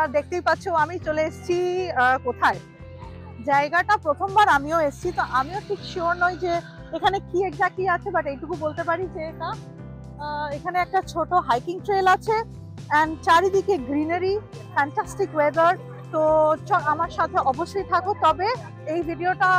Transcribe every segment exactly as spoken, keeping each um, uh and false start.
দেখতেই পাচ্ছ আমি চলে এসেছি কোথায়, জায়গাটা প্রথমবার আমিও এসেছি, তো আমিও ঠিক শিওর নই যে এখানে কি এক্স্যাক্টলি আছে, বাট এইটুকু বলতে পারি যে এটা এখানে একটা ছোট হাইকিং ট্রেল আছে অ্যান্ড চারিদিকে গ্রিনারি, ফ্যান্টাস্টিক ওয়েদার। তো আমার সাথে অবশ্যই থাকো, তবে এই ভিডিওটা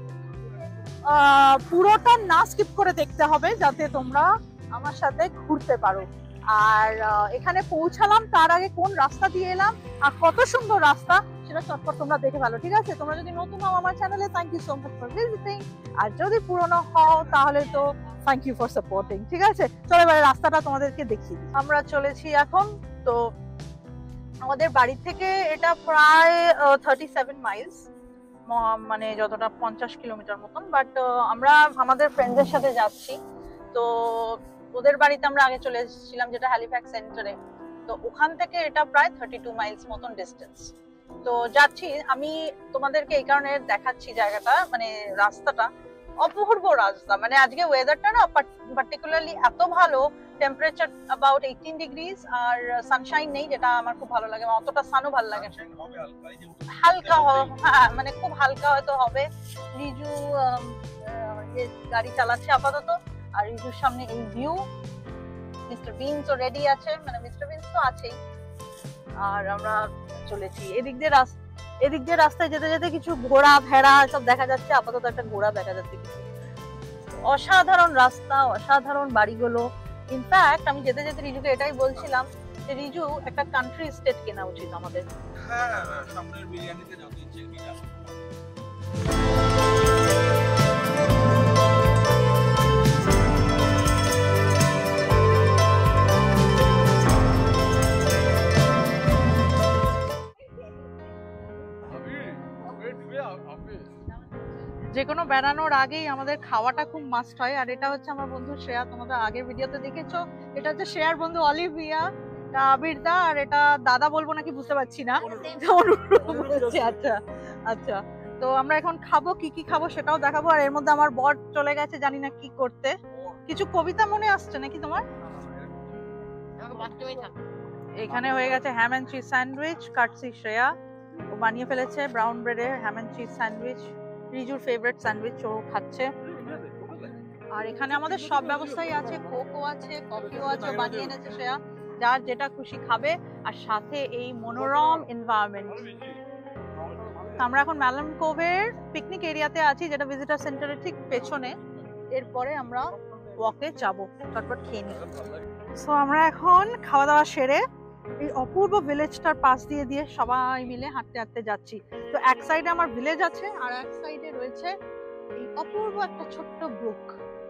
পুরোটা না স্কিপ করে দেখতে হবে যাতে তোমরা আমার সাথে ঘুরতে পারো। আর এখানে পৌঁছালাম তার আগে কোন রাস্তা দিয়ে এলাম আর কত সুন্দর রাস্তা সেটা চটপট তোমরা দেখে ভালো, ঠিক আছে? তোমরা যদি নতুন হও আমার চ্যানেলে, thank you so much for visiting, আর যদি পুরনো হও তাহলে তো থ্যাংক ইউ ফর সাপোর্টিং, ঠিক আছে? চলো এবারে রাস্তাটা তোমাদেরকে দেখি। আমরা চলেছি এখন, তো আমাদের বাড়ি থেকে এটা প্রায় থার্টি সেভেন মাইলস, মানে যতটা পঞ্চাশ কিলোমিটার মতন। বাট আমরা আমাদের ফ্রেন্ডদের সাথে যাচ্ছি, তো ওদের বাড়িতে আমরা আগে চলে এসেছিলাম যেটা হ্যালিফ্যাক্স সেন্টারে, তো ওখান থেকে এটা প্রায় থার্টি টু মাইলস মতন ডিস্টেন্স। তো যাচ্ছি আমি তোমাদেরকে এই কারণে দেখাচ্ছি জায়গাটা, মানে রাস্তাটা অপূর্ব রাস্তা, মানে আজকে ওয়েদারটা না পার্টিকুলারলি এত ভালো, টেম্পারেচার অ্যাবাউট এইটিন ডিগ্রিজ আর সানশাইন নেই, যেটা আমার খুব ভালো লাগে, অতটা সানও ভালো লাগে না, হালকা হ্যাঁ মানে খুব হালকা হয়তো হবে। রিজু গাড়ি চালাচ্ছে আপাতত, আর রিজুর সামনে এই ভিউ, মিস্টার বিনস ও রেডি আছে, মানে মিস্টার বিনস তো আছেই, আর আমরা চলেছি এদিক দিয়ে রাস্তা, এদিক দিয়ে রাস্তায় যেতে যেতে কিছু ঘোড়া ভেড়া সব দেখা যাচ্ছে, আপাতত একটা ঘোড়া দেখা যাচ্ছে। অসাধারণ রাস্তা, অসাধারণ বাড়িগুলো। ইনফ্যাক্ট আমি যেতে যেতে রিজুকে এটাই বলছিলাম যে রিজু একটা কান্ট্রি স্টেট কেনা উচিত আমাদের। হ্যাঁ সামনের বিরিয়ানিতে যত ইচ্ছে কিনা। যে কোনো বেড়ানোর আগেই আমাদের খাওয়াটা খুব মাস্ট হয়, আর এটা হচ্ছে আমার বন্ধু শ্রেয়া, তোমাদের আগের ভিডিওতে দেখেছো, এটা হচ্ছে শ্রেয়ার বন্ধু অলিভিয়া, আবির দা, আর এটা দাদা বলবো নাকি বুঝতে পারছি না, আচ্ছা আচ্ছা। তো আমরা এখন খাবো, কি কি খাবো সেটাও দেখাবো, আর এর মধ্যে আমার বর চলে গেছে জানি না কি করতে। কিছু কবিতা মনে আসছে নাকি তোমার? এখানে হয়ে গেছে ham and cheese sandwich, courtesy Shreya, ও বানিয়ে ফেলেছে ব্রাউন ব্রেডে হ্যাম এন্ড চিজ স্যান্ডউইচ, রিজুর ফেভারিট স্যান্ডউইচ, ও খাচ্ছে। আর এখানে আমাদের সব ব্যবস্থাই আছে, কোকও আছে, কফিও আছে, বানিয়ে এনেছে শ্রেয়া, যার যেটা খুশি খাবে, আর সাথে এই মনোরম এনভায়রনমেন্ট। আমরা এখন ম্যালহাম কোভের পিকনিক এরিয়াতে আছি, যেটা ভিজিটার সেন্টারের ঠিক পেছনে। এরপরে আমরা ওয়াকে যাব, চটপট খেয়ে নিই। সো আমরা এখন খাওয়া দাওয়া সেরে এই অপূর্ব ভিলেজটার পাশ দিয়ে দিয়ে সবাই মিলে হাঁটতে হাঁটতে যাচ্ছি। তো এক সাইডে আমার ভিলেজ আছে, আর এক সাইডে রয়েছে এই অপূর্ব একটা ছোট্ট ব্রুক।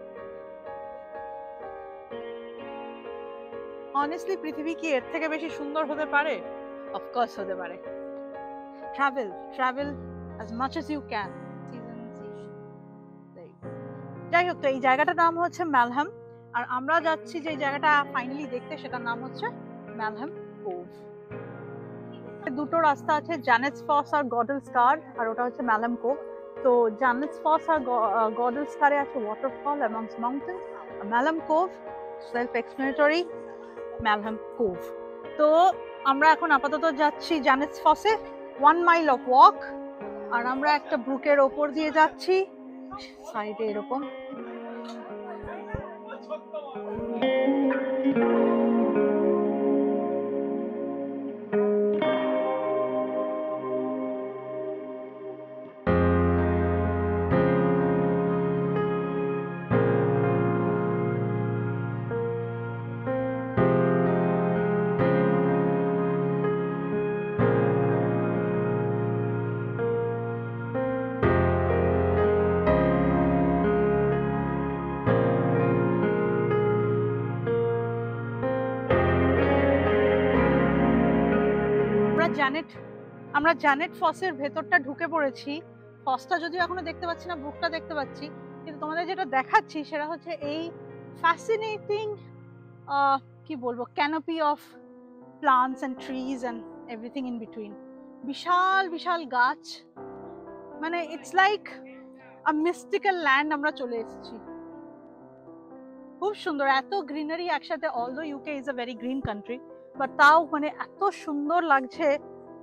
অনেস্টলি পৃথিবী কি এর থেকে বেশি সুন্দর হতে পারে? অফকোর্স হতে পারে। Travel travel as much as you can. যাই হোক, তো এই জায়গাটার নাম হচ্ছে ম্যালহাম, আর আমরা যাচ্ছি যে জায়গাটা ফাইনালি দেখতে, সেটার নাম হচ্ছে ম্যালহাম কোভ। দুটো রাস্তা আছে, জানেটস ফলস আর গডেল স্কার, আর ওটা হচ্ছে ম্যালহাম কোভ। তো জানেটস ফলস আর গডেল স্কারে আছে waterfall amongst mountains, Malham Cove self explanatory Malham Cove. তো আমরা এখন আপাতত যাচ্ছি জানেটস ফলসে, ওয়ান মাইল অফ ওয়াক, আর আমরা একটা ব্রুকের ওপর দিয়ে যাচ্ছি, সাইডে এরকম জানেট আমরা জানেট ফসের ভেতরটা ঢুকে পড়েছি। ফসটা যদিও এখনো দেখতে পাচ্ছি না, ব্রুকটা দেখতে পাচ্ছি, কিন্তু তোমাদের যেটা দেখাচ্ছি সেটা হচ্ছে এই ফ্যাসিনেটিং কি বলবো canopy of plants and trees and everything in between. বিশাল বিশাল গাছ, মানে it's like a mystical land আমরা চলে এসেছি। খুব সুন্দর, এত গ্রিনারি একসাথে। Although UK is a very green country, but তাও মানে এত সুন্দর লাগছে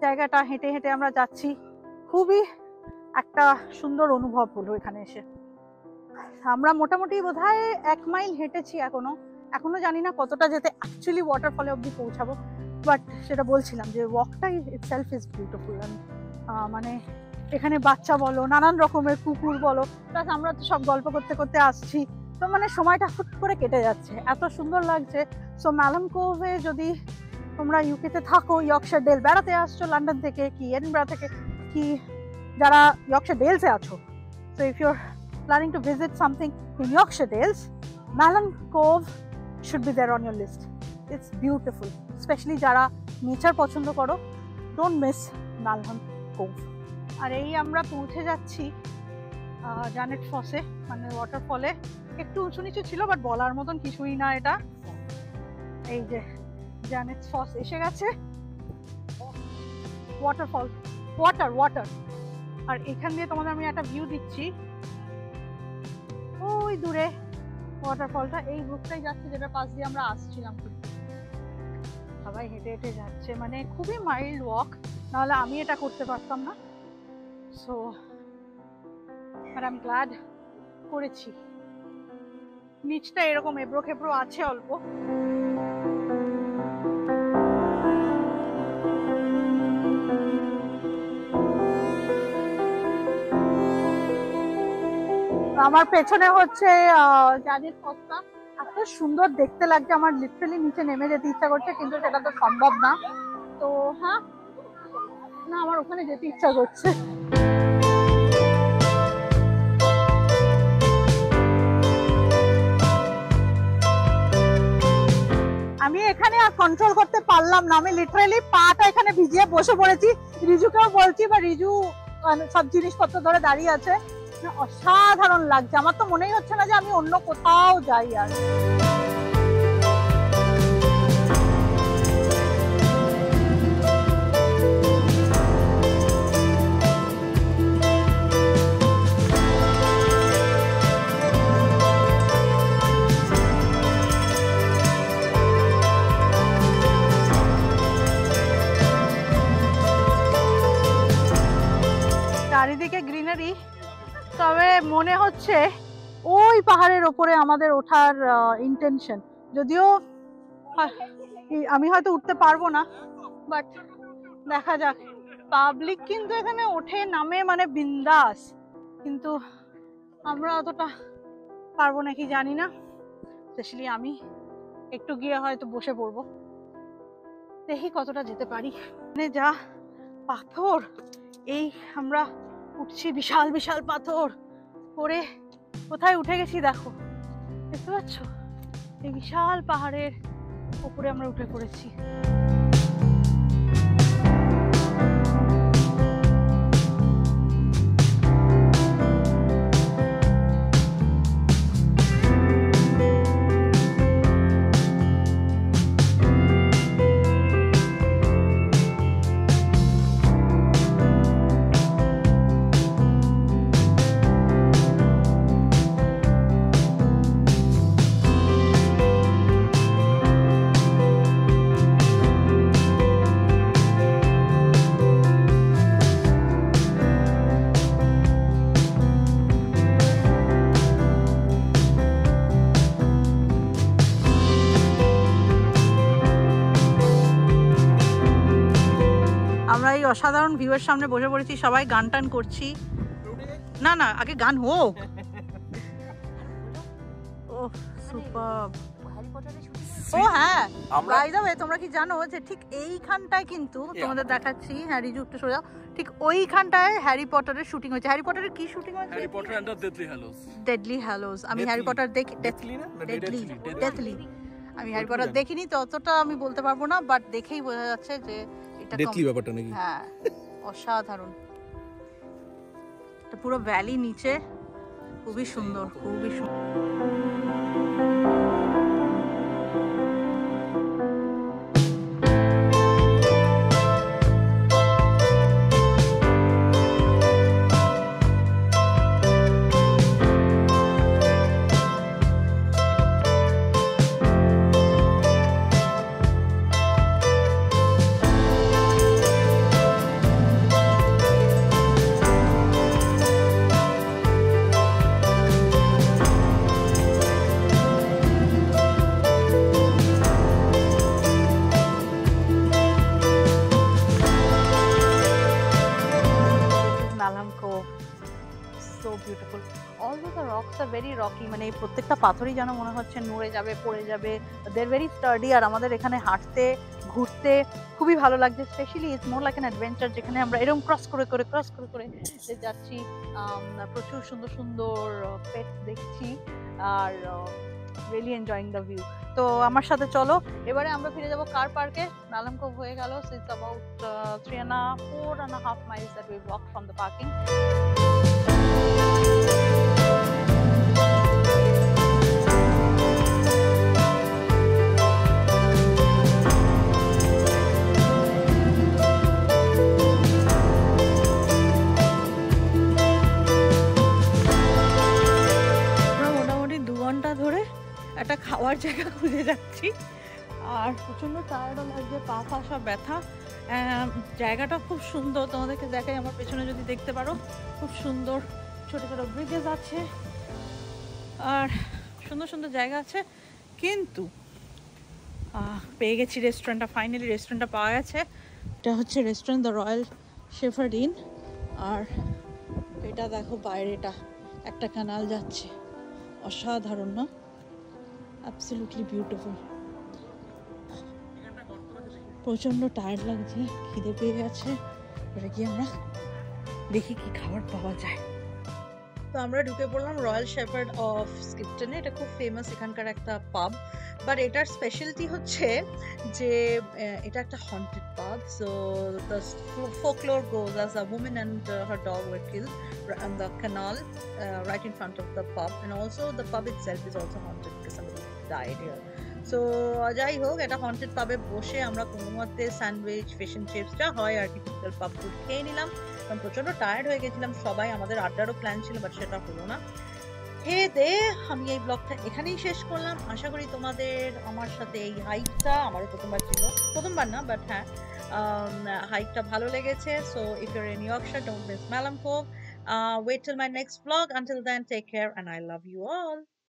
জায়গাটা হেঁটে হেঁটে আমরা যাচ্ছি, খুবই একটা সুন্দর অনুভব হলো এখানে এসে। আমরা মোটামুটি বোধহয় এক মাইল হেঁটেছি এখনো এখনো জানি না কতটা যেতে অ্যাকচুয়ালি ওয়াটারফলে অবধি পৌঁছাবো, বাট সেটা বলছিলাম যে ওয়াকটাই ইটসেলফ ইজ বিউটিফুল। মানে এখানে বাচ্চা বলো, নানান রকমের কুকুর বলো, প্লাস আমরা তো সব গল্প করতে করতে আসছি, তো মানে সময়টা হুট করে কেটে যাচ্ছে, এত সুন্দর লাগছে। সো ম্যালাম কোভে যদি তোমরা ইউকেতে থাকো, ইয়র্কশায়ার ডেল বেড়াতে আসছো লন্ডন থেকে কি এডিনবরা থেকে, কি যারা ইয়র্কশায়ার ডেলসে আছো, so if you're planning to visit something in Yorkshire Dales, Malham Cove should be there on your list. It's beautiful, especially যারা নেচার পছন্দ করো, don't miss ম্যালাম কোভ। আর এই আমরা পৌঁছে যাচ্ছি জানেট ফসে, মানে ওয়াটারফলে। একটু উঁচু নিচু ছিল, বাট বলার মতন কিছুই না এটা। এই যে জানেট ফস এসে গেছে, ওয়াটারফল, ওয়াটার ওয়াটার আর এখান দিয়ে তোমাদের আমি একটা ভিউ দিচ্ছি, ওই দূরে ওয়াটারফলটা এই রুটটাই যাচ্ছে যেটা পাশ দিয়ে আমরা আসছিলাম। সবাই হেঁটে হেঁটে যাচ্ছে, মানে খুবই মাইল্ড ওয়াক, নাহলে আমি এটা করতে পারতাম না। সো আর আই এম গ্ল্যাড করেছি। নিচটা এরকম এবড়ো খেবড়ো আছে অল্প, আমার পেছনে হচ্ছে জানেট ফসটা, এত সুন্দর দেখতে লাগছে, আমার লিটারালি নিচে নেমে যেতে ইচ্ছা করছে, কিন্তু সেটা তো সম্ভব না। তো হ্যাঁ, না আমার ওখানে যেতে ইচ্ছা করছে। আমি এখানে আর কন্ট্রোল করতে পারলাম না, আমি লিটারালি পাটা এখানে ভিজিয়ে বসে পড়েছি। রিজুকেও বলছি, বা রিজু সব জিনিসপত্র ধরে দাঁড়িয়ে আছে। অসাধারণ লাগছে, আমার তো মনেই হচ্ছে না যে আমি অন্য কোথাও যাই। আর চারিদিকে গ্রিনারি, তবে মনে হচ্ছে ওই পাহাড়ের ওপরে আমাদের ওঠার ইন্টেনশন, যদিও আমি হয়তো উঠতে পারবো না, বাট দেখা যাক। পাবলিক কিন্তু এখানে ওঠে নামে মানে বিন্দাস, কিন্তু আমরা অতটা পারবো নাকি জানি না। স্পেশালি আমি একটু গিয়ে হয়তো বসে পড়বো, দেখি কতটা যেতে পারি। মানে যা পাথর, এই আমরা উঠছি বিশাল বিশাল পাথর করে, কোথায় উঠে গেছি দেখো, দেখতে পাচ্ছ? এই বিশাল পাহাড়ের উপরে আমরা উঠে পড়েছি। আমরা এই অসাধারণ ভিউয়ের সামনে বসে পড়েছি, সবাই গান টান করছি। না না, আগে গান হোক। ও সুপার। ও হ্যাঁ, বাই দ্য ওয়ে, তোমরা কি জানো যে ঠিক এইখানটায় কিন্তু তোমাদের দেখাচ্ছি, হ্যাঁ রিজু একটু সোজা, ঠিক ওইখানটায় হ্যারি পটারের শুটিং হয়েছে। হ্যারি পটারের কি শুটিং হয়েছে? Harry Potter and the Deathly Hallows. Deadly Hallows. আমি হ্যারি পটার দেখি, ডেথলি না, ডেডলি ডেথলি আমি হ্যারি পটার দেখিনি, তো অতটা আমি বলতে পারবো না, বাট দেখেই বোঝা যাচ্ছে যে এটা ডেথলি ব্যাপারটা নাকি। হ্যাঁ, অসাধারণ। এটা পুরো ভ্যালি নিচে, খুবই সুন্দর, খুবই সুন্দর। So beautiful. Although the rocks আর ভেরি রকি, মানে এই প্রত্যেকটা পাথরই যেন মনে হচ্ছে নড়ে যাবে, পড়ে যাবে। দে আর ভেরি স্টার্ডি। আর আমাদের এখানে হাঁটতে ঘুরতে খুবই ভালো লাগছে। Specially it's more like an adventure, যেখানে আমরা এরকম ক্রস করে করে ক্রস করে করে যাচ্ছি। আম, প্রচুর সুন্দর সুন্দর পেট দেখছি আর রিয়েলি এনজয়িং দ্য ভিউ। তো আমার সাথে চলো, এবারে আমরা ফিরে যাবো কার পার্কে। নালাম কোভ হয়ে গেল। So it's about three and four and half miles that we walk from the parking. মোটামুটি দু ঘন্টা ধরে একটা খাওয়ার জায়গা খুঁজে যাচ্ছি, আর প্রচণ্ড টায়ার্ডও লাগছে, পা পা সব ব্যথা। আহ, জায়গাটা খুব সুন্দর, তোমাদেরকে দেখাই। আমার পেছনে যদি দেখতে পারো, খুব সুন্দর ছোট ছোট ব্রিজেস আছে আর সুন্দর সুন্দর জায়গা আছে। কিন্তু আহ, পেয়ে গেছি রেস্টুরেন্টটা, ফাইনালি রেস্টুরেন্টটা পাওয়া গেছে। এটা হচ্ছে restaurant the Royal Shepherd Inn. আর এটা দেখো বাইরেটা একটা ক্যানাল যাচ্ছে, অসাধারণ না? Absolutely beautiful. প্রচণ্ড টায়ার্ড লাগছে, খিদে পেয়ে গেছে। এবার গিয়ে আমরা দেখি কি খাবার পাওয়া যায়। তো আমরা ঢুকে পড়লাম রয়্যাল শেফার্ড অফ স্কিপটনে। এটা খুব ফেমাস এখানকার একটা পাব, বাট এটার স্পেশালিটি হচ্ছে যে আহ, এটা একটা haunted pub. So the folklore goes as a woman and uh, her dog were killed on the canal uh, right in front of the pub, and also the pub itself is also haunted because somebody died here. So যাই হোক, এটা haunted পাবে বসে আমরা কোনো মতে sandwich, fish and chips যা হয় আর কি টিপিক্যাল পাব ফুড খেয়ে নিলাম, কারণ প্রচণ্ড টায়ার্ড হয়ে গেছিলাম সবাই। আমাদের আড্ডারও প্ল্যান ছিল, বাট সেটা হলো না। খেয়ে দে আমি এই ব্লগটা এখানেই শেষ করলাম। আশা করি তোমাদের আমার সাথে এই হাইকটা, আমারও প্রথমবার ছিল, প্রথমবার না বাট হ্যাঁ, হাইকটা ভালো লেগেছে। So if you're in Yorkshire, don't miss Malham Cove. Wait till my next vlog. Until then, take care and I love you all.